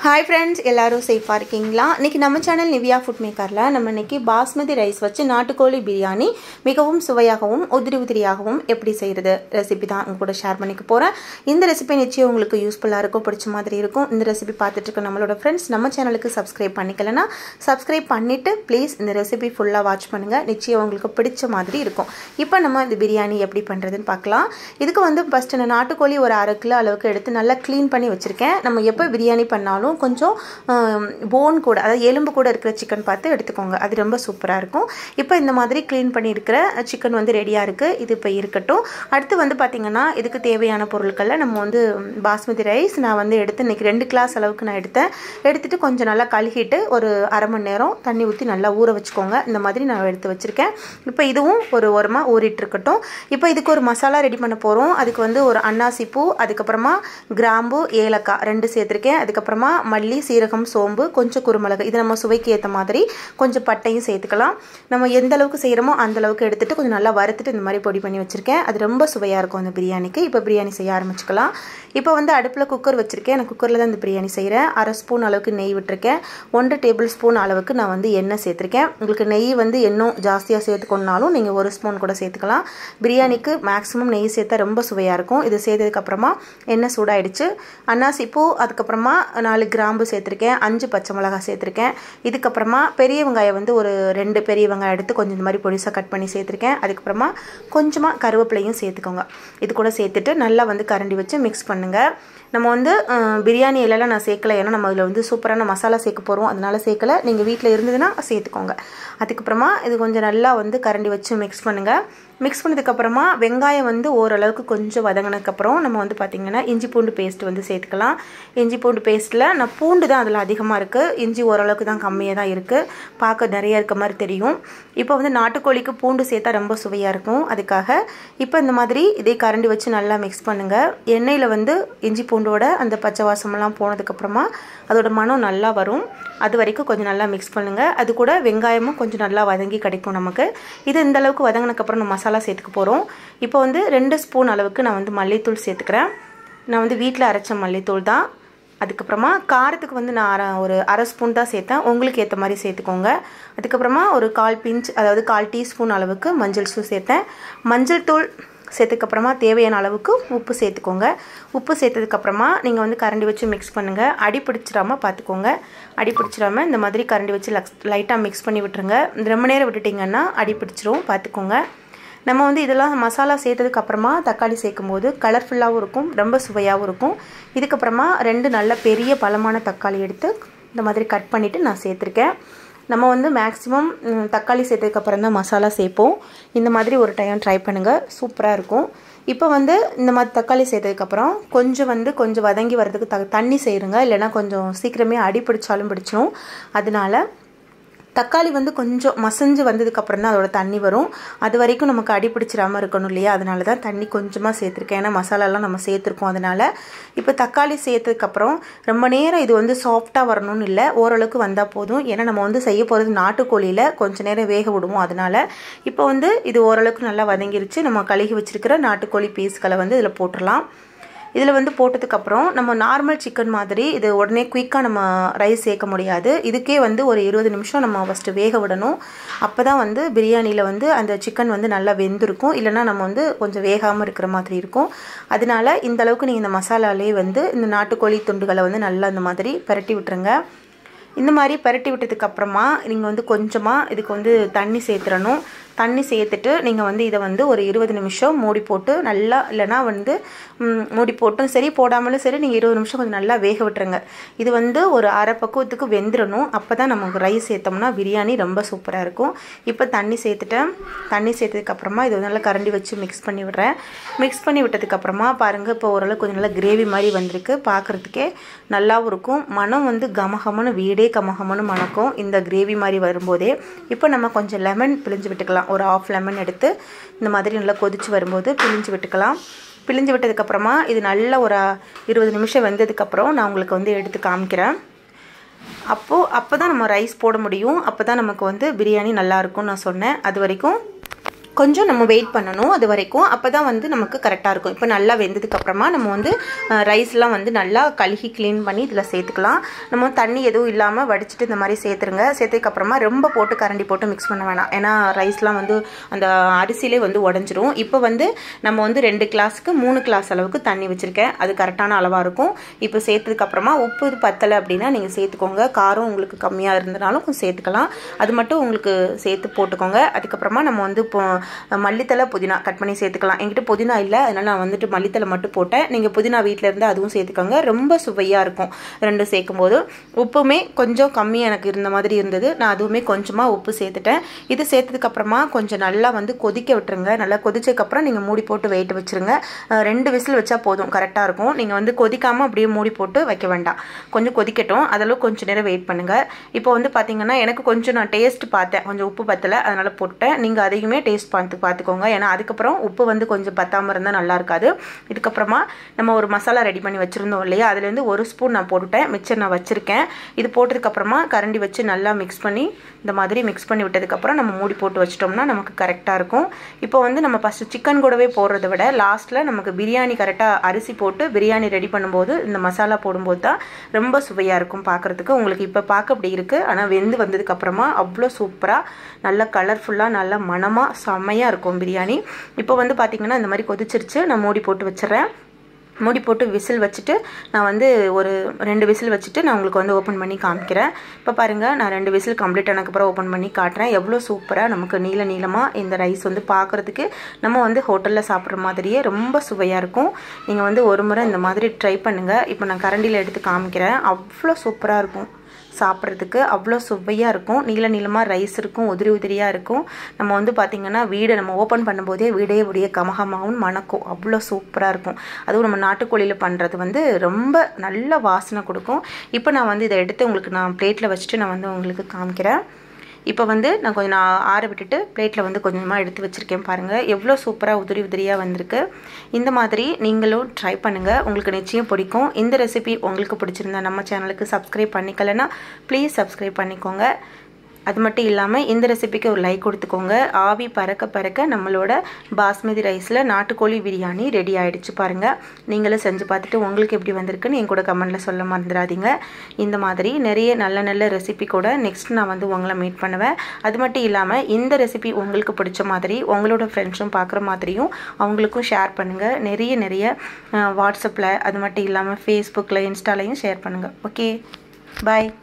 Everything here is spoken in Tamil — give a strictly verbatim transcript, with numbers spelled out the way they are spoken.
Hi friends, எல்லாரும் சேஃபா இருக்கீங்களா? இன்னைக்கு நம்ம சேனல் நிவியா ஃபுட் மேக்கர்ல நம்ம இன்னைக்கு பாஸ்மதி ரைஸ் வச்சு நாட்டுக்கோழி பிரியாணி மிகவும் சுவையாகவும் உதிரி உதிரியாகவும் எப்படி செய்யறது ரெசிபி தான் உங்க கூட ஷேர் பண்ணிக்க போறேன். இந்த ரெசிபி நிச்சயம் உங்களுக்கு யூஸ்ஃபுல்லா இருக்கும், பிடிச்ச மாதிரி இருக்கும். இந்த ரெசிபி பார்த்துட்டு இருக்க நம்மளோட फ्रेंड्स நம்ம சேனலுக்கு Subscribe பண்ணிக்கலனா Subscribe பண்ணிட்டு ப்ளீஸ் இந்த ரெசிபி ஃபுல்லா வாட்ச் பண்ணுங்க. நிச்சயம் உங்களுக்கு பிடிச்ச மாதிரி இருக்கும். இப்போ நம்ம இந்த பிரியாணி எப்படி பண்றதுன்னு பார்க்கலாம். இதுக்கு வந்து ஃபர்ஸ்ட் நான் நாட்டுக்கோழி ஒரு அரை கிலோ அளவுக்கு எடுத்து நல்லா க்ளீன் பண்ணி வச்சிருக்கேன். நம்ம எப்போ பிரியாணி பண்ணாலும் கொஞ்சம் போன் கூட அதாவது எலும்பு கூட இருக்கிற சிக்கன் பார்த்து எடுத்துக்கோங்க. அது ரொம்ப சூப்பரா இருக்கும். இப்போ இந்த மாதிரி க்ளீன் பண்ணி இருக்கிற சிக்கன் வந்து ரெடியா இருக்கு. இது இப்போ இருக்கட்டும். அடுத்து வந்து பாத்தீங்கன்னா இதுக்கு தேவையான பொருட்களை நம்ம வந்து பாஸ்மதி ரைஸ் நான் வந்து எடுத்து இன்னைக்கு ரெண்டு கிளாஸ் அளவுக்கு நான் எடுத்தேன். எடுத்துட்டு கொஞ்சம் நல்லா கழுகிட்டு ஒரு அரை மணி நேரம் தண்ணி ஊற்றி நல்லா ஊற வச்சுக்கோங்க. இந்த மாதிரி நான் எடுத்து வச்சிருக்கேன். இப்போ இதுவும் ஒரு ஓரமா ஊறிட்டு இருக்கட்டும். இப்போ இதுக்கு ஒரு மசாலா ரெடி பண்ண போறோம். அதுக்கு வந்து ஒரு அன்னாசி பூ, அதுக்கப்புறமா கிராம்பு, ஏலக்காய் ரெண்டு சேர்த்திருக்கேன். அதுக்கப்புறமா மல்லி, சீரகம், சோம்பு, கொஞ்சம் குருமிளகு, இது நம்ம சுவைக்கு ஏற்ற மாதிரி கொஞ்சம் பட்டையும் சேர்த்துக்கலாம். நம்ம எந்த அளவுக்கு செய்யறோமோ அந்த அளவுக்கு எடுத்துட்டு கொஞ்சம் நல்லா வறுத்துட்டு இந்த மாதிரி பொடி பண்ணி வச்சிருக்கேன். அது ரொம்ப சுவையா இருக்கும் அந்த பிரியாணிக்கு. இப்போ பிரியாணி செய்ய ஆரம்பிச்சுக்கலாம். இப்போ வந்து அடுப்புல குக்கர் வச்சிருக்கேன். நான் குக்கர்ல தான் இந்த பிரியாணி செய்யறேன். அரை ஸ்பூன் அளவுக்கு நெய் விட்டுருக்கேன். ஒன்றரை டேபிள் ஸ்பூன் அளவுக்கு நான் வந்து எண்ணெய் சேர்த்திருக்கேன். உங்களுக்கு நெய் வந்து இன்னும் ஜாஸ்தியா சேர்த்துக்கணும்னாலும் நீங்க ஒரு ஸ்பூன் கூட சேர்த்துக்கலாம். பிரியாணிக்கு மேக்ஸிமம் நெய் சேர்த்தா ரொம்ப சுவையா இருக்கும். இது சேர்த்ததுக்கு அப்புறமா எண்ணெய் சூடாயிடுச்சு. அன்னாசி பூ, அதுக்கப்புறமா நாலு கிராம்பு சேர்த்திருக்கேன். அஞ்சு பச்சை மிளகாய் சேர்த்திருக்கேன். இதுக்கப்புறமா பெரிய வெங்காயம் வந்து ஒரு ரெண்டு பெரிய வெங்காயம் எடுத்து கொஞ்சம் இந்த மாதிரி பொடிசா கட் பண்ணி சேர்த்திருக்கேன். அதுக்கப்புறமா கொஞ்சமா கருவேப்பிலையும் சேர்த்துக்கோங்க. இது கூட சேர்த்துட்டு நல்லா வந்து கரண்டி வச்சு மிக்ஸ் பண்ணுங்க. நம்ம வந்து பிரியாணி இலையெல்லாம் நான் சேர்க்கல, ஏன்னா நம்ம அதில் வந்து சூப்பரான மசாலா சேர்க்க போகிறோம், அதனால சேர்க்கல. நீங்கள் வீட்டில் இருந்ததுன்னா சேர்த்துக்கோங்க. அதுக்கப்புறமா இது கொஞ்சம் நல்லா வந்து கரண்டி வச்சு மிக்ஸ் பண்ணுங்கள். மிக்ஸ் பண்ணதுக்கப்புறமா வெங்காயம் வந்து ஓரளவுக்கு கொஞ்சம் வதங்கினதுக்கப்புறம் நம்ம வந்து பார்த்திங்கன்னா இஞ்சி பூண்டு பேஸ்ட் வந்து சேர்த்துக்கலாம். இஞ்சி பூண்டு பேஸ்ட்டில் நான் பூண்டு தான் அதில் அதிகமாக இருக்குது, இஞ்சி ஓரளவுக்கு தான் கம்மியாக தான் இருக்குது, பார்க்க நிறைய இருக்க மாதிரி தெரியும். இப்போ வந்து நாட்டுக்கோழிக்கு பூண்டு சேர்த்தா ரொம்ப சுவையாக இருக்கும். அதுக்காக இப்போ இந்த மாதிரி இதே கரண்டி வச்சு நல்லா மிக்ஸ் பண்ணுங்கள். எண்ணெயில் வந்து இஞ்சி பூண்டோட அந்த பச்சை வாசமெல்லாம் போனதுக்கப்புறமா அதோட மனம் நல்லா வரும். அது வரைக்கும் கொஞ்சம் நல்லா மிக்ஸ் பண்ணுங்கள். அது கூட வெங்காயமும் கொஞ்சம் நல்லா வதங்கி கிடைக்கும் நமக்கு. இது இந்த அளவுக்கு வதங்கினதுக்கப்புறம் நம்ம மசாலா சேர்த்துக்க போகிறோம். இப்போ வந்து ரெண்டு ஸ்பூன் அளவுக்கு நான் வந்து மல்லித்தூள் சேர்த்துக்கிறேன். நான் வந்து வீட்டில் அரைச்ச மல்லித்தூள் தான். அதுக்கப்புறமா காரத்துக்கு வந்து நான் அரை ஒரு அரை ஸ்பூன் தான் சேர்த்தேன். உங்களுக்கு ஏற்ற மாதிரி சேர்த்துக்கோங்க. அதுக்கப்புறமா ஒரு கால் பிஞ்ச் அதாவது கால் டீஸ்பூன் அளவுக்கு மஞ்சள் தூள் சேர்த்தேன். மஞ்சள் தூள் சேர்த்துக்கப்புறமா தேவையான அளவுக்கு உப்பு சேர்த்துக்கோங்க. உப்பு சேர்த்ததுக்கப்புறமா நீங்கள் வந்து கரண்டி வச்சு மிக்ஸ் பண்ணுங்கள். அடி பிடிச்சிடாமல் பார்த்துக்கோங்க. அடி பிடிச்சிடாமல் இந்த மாதிரி கரண்டி வச்சு லைட்டாக மிக்ஸ் பண்ணி விட்டுருங்க. ரொம்ப நேரம் விட்டுட்டிங்கன்னா அடி பிடிச்சிரும், பார்த்துக்கோங்க. நம்ம வந்து இதெல்லாம் மசாலா சேர்த்ததுக்கப்புறமா தக்காளி சேர்க்கும் போது கலர்ஃபுல்லாகவும் இருக்கும், ரொம்ப சுவையாகவும் இருக்கும். இதுக்கப்புறமா ரெண்டு நல்ல பெரிய பழமான தக்காளி எடுத்து இந்த மாதிரி கட் பண்ணிவிட்டு நான் சேர்த்துருக்கேன். நம்ம வந்து மேக்ஸிமம் தக்காளி சேர்த்ததுக்கப்புறம் தான் மசாலா சேர்ப்போம். இந்த மாதிரி ஒரு டைம் ட்ரை பண்ணுங்கள், சூப்பராக இருக்கும். இப்போ வந்து இந்த மாதிரி தக்காளி சேர்த்ததுக்கப்புறம் கொஞ்சம் வந்து கொஞ்சம் வதங்கி வர்றதுக்கு த தண்ணி செய்யுங்க, இல்லைனா கொஞ்சம் சீக்கிரமே அடி பிடிச்சாலும் பிடிச்சிடும். அதனால தக்காளி வந்து கொஞ்சம் மசஞ்சு வந்ததுக்கப்புறம் தான் அதோட தண்ணி வரும். அது வரைக்கும் நமக்கு அடி பிடிச்சிடாமல் இருக்கணும் இல்லையா, அதனால தான் தண்ணி கொஞ்சமாக சேர்த்துருக்கேன். ஏன்னா மசாலாலாம் நம்ம சேர்த்துருக்கோம். அதனால் இப்போ தக்காளி சேர்த்ததுக்கப்புறம் ரொம்ப நேரம் இது வந்து சாஃப்டாக வரணும்னு இல்லை, ஓரளவுக்கு வந்தால் போதும். ஏன்னா நம்ம வந்து செய்ய போகிறது நாட்டுக்கோழியில் கொஞ்சம் நேரம் வேக விடுவோம். அதனால் இப்போ வந்து இது ஓரளவுக்கு நல்லா வதங்கிருச்சு. நம்ம கழுகி வச்சிருக்கிற நாட்டுக்கோழி பீஸ்களை வந்து இதில் போட்டுடலாம். இதில் வந்து போட்டதுக்கப்புறம் நம்ம நார்மல் சிக்கன் மாதிரி இது உடனே குயிக்காக நம்ம ரைஸ் சேர்க்க முடியாது. இதுக்கே வந்து ஒரு இருபது நிமிஷம் நம்ம ஃபஸ்ட்டு வேக விடணும். அப்போ தான் வந்து பிரியாணியில் வந்து அந்த சிக்கன் வந்து நல்லா வெந்திருக்கும், இல்லைனா நம்ம வந்து கொஞ்சம் வேகாமல் இருக்கிற மாதிரி இருக்கும். அதனால இந்த அளவுக்கு நீங்கள் இந்த மசாலாலே வந்து இந்த நாட்டுக்கோழி துண்டுகளை வந்து நல்லா இந்த மாதிரி பரட்டி விட்டுருங்க. இந்த மாதிரி பரட்டி விட்டதுக்கப்புறமா நீங்கள் வந்து கொஞ்சமாக இதுக்கு வந்து தண்ணி சேர்த்துடணும். தண்ணி சேர்த்துட்டு நீங்கள் வந்து இதை வந்து ஒரு இருபது நிமிஷம் மூடி போட்டு நல்லா, இல்லைனா வந்து மூடி போட்டும் சரி போடாமலும் சரி நீங்கள் இருபது நிமிஷம் கொஞ்சம் நல்லா வேக விட்டுருங்க. இது வந்து ஒரு அரை பக்குவத்துக்கு வெந்துடணும். அப்போ தான் நமக்கு ரைஸ் சேர்த்தோம்னா பிரியாணி ரொம்ப சூப்பராக இருக்கும். இப்போ தண்ணி சேர்த்துட்டேன். தண்ணி சேர்த்ததுக்கப்புறமா இது நல்லா கரண்டி வச்சு மிக்ஸ் பண்ணி விடுறேன். மிக்ஸ் பண்ணி விட்டதுக்கப்புறமா பாருங்கள், இப்போ ஓரளவுக்கு கொஞ்சம் நல்லா கிரேவி மாதிரி வந்திருக்கு. பார்க்குறதுக்கே நல்லாவும் இருக்கும். மனம் வந்து கமகமனு வீடே கமகமனு மணக்கும் இந்த கிரேவி மாதிரி வரும்போதே. இப்போ நம்ம கொஞ்சம் லெமன் பிழிஞ்சு விட்டுக்கலாம். ஒரு ஆஃப் லெமன் எடுத்து இந்த மாதிரி நல்லா கொதிச்சு வரும்போது பிழிஞ்சு விட்டுக்கலாம். பிழிஞ்சு விட்டதுக்கப்புறமா இது நல்லா ஒரு இருபது நிமிஷம் வெந்ததுக்கப்புறம் நான் உங்களுக்கு வந்து எடுத்து காமிக்கிறேன். அப்போது அப்போ தான் நம்ம ரைஸ் போட முடியும். அப்போ தான் நமக்கு வந்து பிரியாணி நல்லாயிருக்கும்னு நான் சொன்னேன். அது வரைக்கும் கொஞ்சம் நம்ம வெயிட் பண்ணணும் அது வரைக்கும். அப்போ தான் வந்து நமக்கு கரெக்டாக இருக்கும். இப்போ நல்லா வெந்ததுக்கப்புறமா நம்ம வந்து ரைஸ்லாம் வந்து நல்லா கழுகி க்ளீன் பண்ணி இதில் சேர்த்துக்கலாம். நம்ம தண்ணி எதுவும் இல்லாமல் வடிச்சிட்டு இந்த மாதிரி சேர்த்துருங்க. சேர்த்ததுக்கப்புறமா ரொம்ப போட்டு கரண்டி போட்டு மிக்ஸ் பண்ண வேணாம். ஏன்னா ரைஸ்லாம் வந்து அந்த அரிசியிலே வந்து உடஞ்சிரும். இப்போ வந்து நம்ம வந்து ரெண்டு கிளாஸுக்கு மூணு கிளாஸ் அளவுக்கு தண்ணி வச்சுருக்கேன். அது கரெக்டான அளவாக இருக்கும். இப்போ சேர்த்ததுக்கப்புறமா உப்பு பத்தலை அப்படின்னா நீங்கள் சேர்த்துக்கோங்க. காரம் உங்களுக்கு கம்மியாக இருந்தனாலும் கொஞ்சம் சேர்த்துக்கலாம். அது மட்டும் உங்களுக்கு சேர்த்து போட்டுக்கோங்க. அதுக்கப்புறமா நம்ம வந்து இப்போ மல்லித்தலை புதினா கட் பண்ணி சேர்த்துக்கலாம். என்கிட்ட புதினா இல்லை, அதனால் நான் வந்துட்டு மல்லித்தலை மட்டும் போட்டேன். நீங்கள் புதினா வீட்டில் இருந்து அதுவும் சேர்த்துக்கோங்க. ரொம்ப சுவையாக இருக்கும் ரெண்டும் சேர்க்கும் போது. உப்புமே கொஞ்சம் கம்மியாக எனக்கு இருந்த மாதிரி இருந்தது. நான் அதுவுமே கொஞ்சமாக உப்பு சேர்த்துட்டேன். இது சேர்த்ததுக்கப்புறமா கொஞ்சம் நல்லா வந்து கொதிக்க விட்டுருங்க. நல்லா கொதிச்சதுக்கப்புறம் நீங்கள் மூடி போட்டு வெயிட் வச்சுருங்க. ரெண்டு விசில் வச்சா போதும், கரெக்டாக இருக்கும். நீங்கள் வந்து கொதிக்காமல் அப்படியே மூடி போட்டு வைக்க வேண்டாம். கொஞ்சம் கொதிக்கட்டும், அதெல்லாம் கொஞ்சம் நேரம் வெயிட் பண்ணுங்கள். இப்போ வந்து பார்த்தீங்கன்னா எனக்கு கொஞ்சம் நான் டேஸ்ட் பார்த்தேன், கொஞ்சம் உப்பு பத்தலை, அதனால் போட்டேன். நீங்கள் அதையுமே டேஸ்ட் பார்த்து பார்த்துக்கோங்க. ஏன்னா அதுக்கப்புறம் உப்பு வந்து கொஞ்சம் பத்தாமல் இருந்தால் நல்லா இருக்காது. இதுக்கப்புறமா நம்ம ஒரு மசாலா ரெடி பண்ணி வச்சுருந்தோம் இல்லையா, அதுலேருந்து ஒரு ஸ்பூன் நான் போட்டுட்டேன், மிச்சர் நான் வச்சுருக்கேன். இது போட்டதுக்கப்புறமா கரண்டி வச்சு நல்லா மிக்ஸ் பண்ணி இந்த மாதிரி மிக்ஸ் பண்ணி விட்டதுக்கப்புறம் நம்ம மூடி போட்டு வச்சிட்டோம்னா நமக்கு கரெக்டாக இருக்கும். இப்போ வந்து நம்ம ஃபஸ்ட்டு சிக்கன் கூடவே போடுறத விட லாஸ்ட்டில் நமக்கு பிரியாணி கரெக்டாக அரிசி போட்டு பிரியாணி ரெடி பண்ணும்போது இந்த மசாலா போடும்போது தான் ரொம்ப சுவையாக இருக்கும் பார்க்குறதுக்கு. உங்களுக்கு இப்போ பார்க்க அப்படி இருக்குது, ஆனால் வெந்து வந்ததுக்கப்புறமா அவ்வளோ சூப்பராக நல்ல கலர்ஃபுல்லாக நல்ல மணமாக செம்மையாக இருக்கும் பிரியாணி. இப்போ வந்து பார்த்திங்கன்னா இந்த மாதிரி கொதிச்சிருச்சு. நான் மூடி போட்டு வச்சிடறேன். மூடி போட்டு விசில் வச்சுட்டு நான் வந்து ஒரு ரெண்டு விசில் வச்சுட்டு நான் உங்களுக்கு வந்து ஓப்பன் பண்ணி காமிக்கிறேன். இப்போ பாருங்கள், நான் ரெண்டு விசில் கம்ப்ளீட் ஆனதுக்கப்புறம் ஓப்பன் பண்ணி காட்டுறேன். எவ்வளோ சூப்பராக நமக்கு நீள நீளமாக இந்த ரைஸ் வந்து பார்க்குறதுக்கு நம்ம வந்து ஹோட்டலில் சாப்பிட்ற மாதிரியே ரொம்ப சுவையாக இருக்கும். நீங்கள் வந்து ஒரு முறை இந்த மாதிரி ட்ரை பண்ணுங்கள். இப்போ நான் கரண்டியில் எடுத்து காமிக்கிறேன். அவ்வளோ சூப்பராக இருக்கும் சாப்பிட்றதுக்கு, அவ்வளோ சுவையாக இருக்கும். நீள நீளமாக ரைஸ் இருக்கும், உதிரி உதிரியாக இருக்கும். நம்ம வந்து பார்த்திங்கன்னா வீடை நம்ம ஓப்பன் பண்ணும்போதே வீடே உடைய கமகமாகவும் மணக்கும், அவ்வளோ சூப்பராக இருக்கும். அதுவும் நம்ம நாட்டுக்கோழியில் பண்ணுறது வந்து ரொம்ப நல்ல வாசனை கொடுக்கும். இப்போ நான் வந்து இதை எடுத்து உங்களுக்கு நான் பிளேட்டில் வச்சுட்டு நான் வந்து உங்களுக்கு காமிக்கிறேன். இப்போ வந்து நான் கொஞ்சம் நான் ஆற விட்டுட்டு பிளேட்டில் வந்து கொஞ்சமாக எடுத்து வச்சுருக்கேன். பாருங்கள் எவ்வளோ சூப்பராக உதிரி உதிரியாக வந்திருக்கு. இந்த மாதிரி நீங்களும் ட்ரை பண்ணுங்கள், உங்களுக்கு நிச்சயம் பிடிக்கும். இந்த ரெசிபி உங்களுக்கு பிடிச்சிருந்தா நம்ம சேனலுக்கு சப்ஸ்கிரைப் பண்ணிக்கலைன்னா ப்ளீஸ் சப்ஸ்கிரைப் பண்ணிக்கோங்க. அது மட்டும் இல்லாமல் இந்த ரெசிபிக்கு ஒரு லைக் கொடுத்துக்கோங்க. ஆவி பறக்க பறக்க நம்மளோட பாஸ்மதி ரைஸில் நாட்டுக்கோழி பிரியாணி ரெடி ஆகிடுச்சு. பாருங்கள், நீங்களும் செஞ்சு பார்த்துட்டு உங்களுக்கு எப்படி வந்திருக்குன்னு என் கூட கமெண்ட்டில் சொல்ல மறந்துடாதீங்க. இந்த மாதிரி நிறைய நல்ல நல்ல ரெசிபி கூட நெக்ஸ்ட் நான் வந்து உங்களை மீட் பண்ணுவேன். அது மட்டும் இல்லாமல் இந்த ரெசிபி உங்களுக்கு பிடிச்ச மாதிரி உங்களோட ஃப்ரெண்ட்ஸும் பார்க்குற மாதிரியும் அவங்களுக்கும் ஷேர் பண்ணுங்கள். நிறைய நிறைய வாட்ஸ்அப்பில் அது மட்டும் இல்லாமல் ஃபேஸ்புக்கில் இன்ஸ்டாலையும் ஷேர் பண்ணுங்கள். ஓகே, பாய்.